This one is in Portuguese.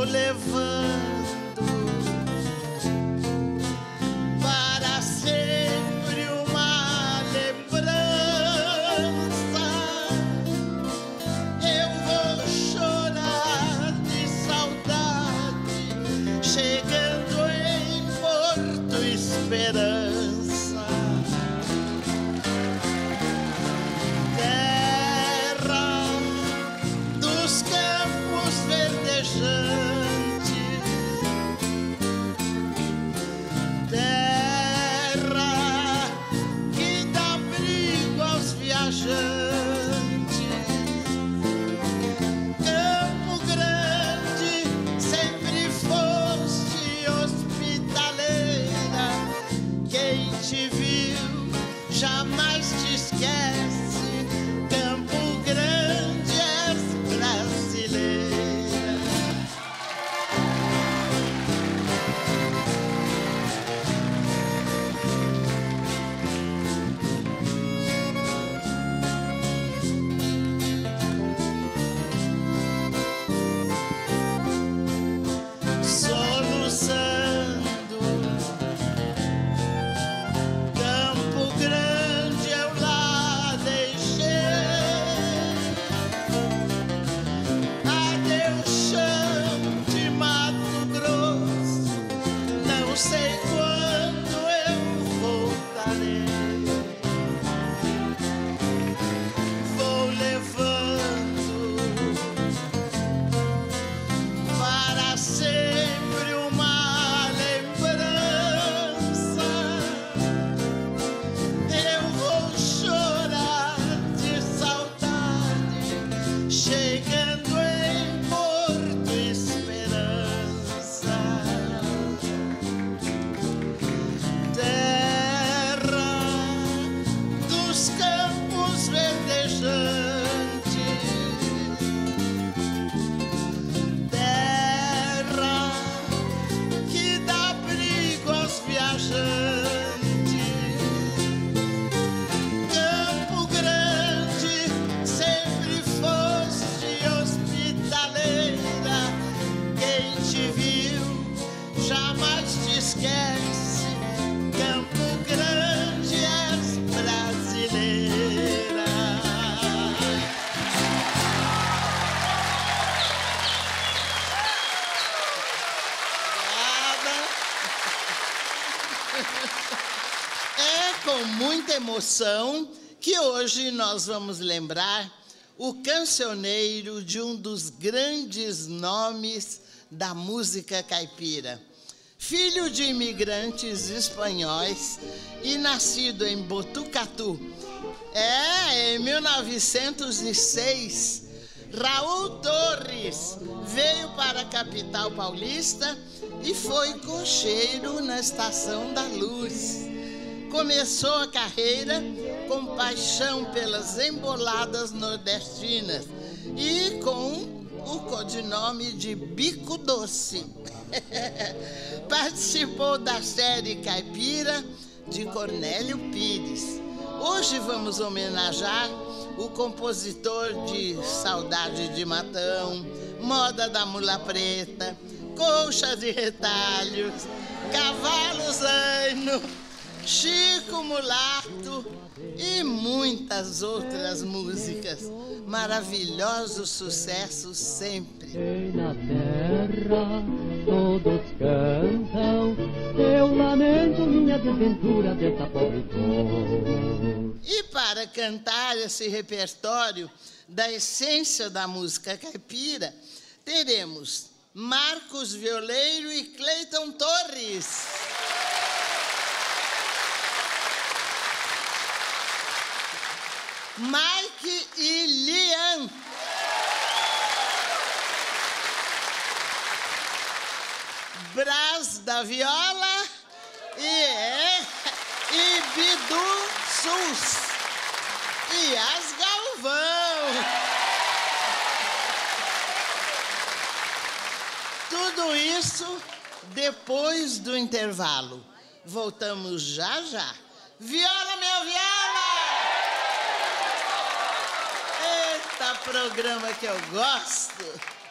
levando para sempre uma lembrança. Eu vou chorar de saudade, chegando em Porto Esperança. Terra dos campos verdejantes, terra que dá abrigo aos viajantes. Campo Grande, sempre foste hospitaleira. Quem te viu jamais te esquece. Campo Grande és brasileira. Soluçando, Campo Grande eu lá deixei. Adeus, chão de Mato Grosso, não sei quando eu voltarei. Vou levando para sempre uma lembrança. Eu vou chorar de saudade, chegando em Porto Esperança. Terra dos campos verdejantes, terra que dá abrigo aos viajantes. Campo Grande, sempre foste hospitaleira. Quem te viu jamais te esquece. Campo Grande és brasileira. É com muita emoção que hoje nós vamos lembrar o cancioneiro de um dos grandes nomes da música caipira. Filho de imigrantes espanhóis e nascido em Botucatu. Em 1906, Raul Torres veio para a capital paulista e foi cocheiro na Estação da Luz. Começou a carreira com paixão pelas emboladas nordestinas e com o codinome de Bico Doce. Participou da série Caipira de Cornélio Pires. Hoje vamos homenagear o compositor de Saudade de Matão, Moda da Mula Preta, Colcha de Retalhos, Cavalo Zaino, Chico Mulato e muitas outras músicas. Maravilhosos sucessos sempre. E na terra todos cantam, eu lamento minha desventura dessa pobre dor. E para cantar esse repertório da essência da música caipira, teremos Marcos Violeiro e Cleiton Torres. Mike e Lian. Brás da viola e Bidu Sus e as Galvão. Tudo isso depois do intervalo. Voltamos já já. Viola, meu viola! Eita, programa que eu gosto!